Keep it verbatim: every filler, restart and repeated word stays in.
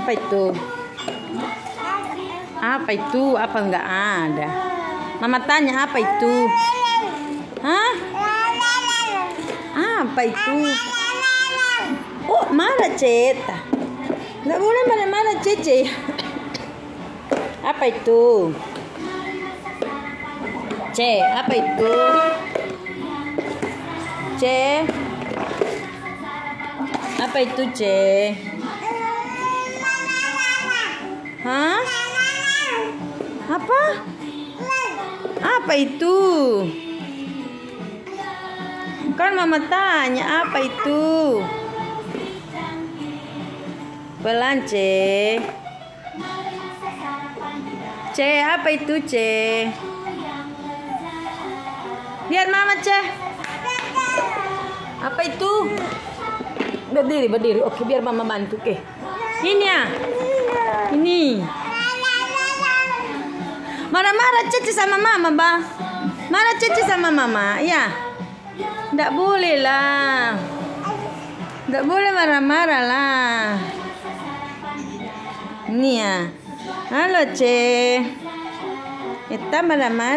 Apa itu? Apa itu? Apa enggak ada? Mama tanya apa itu? Hah? Apa itu? Oh, marah Ceta. Enggak boleh marah-marah Cece. Apa itu? C, apa itu? C. Apa itu C? Hah? Apa? Apa itu? Kan mama tanya apa itu? Pelan C. C, apa itu C? Lihat mama C. Apa itu? Berdiri, berdiri. Oke, biar mama bantu. Oke. Ini ya. Ini. Marah-marah Cici sama mama, Bang. Marah Cici sama mama, ya. Nggak boleh lah. Nggak boleh marah-marah lah. Ini ya. Halo, C. Kita marah-marah.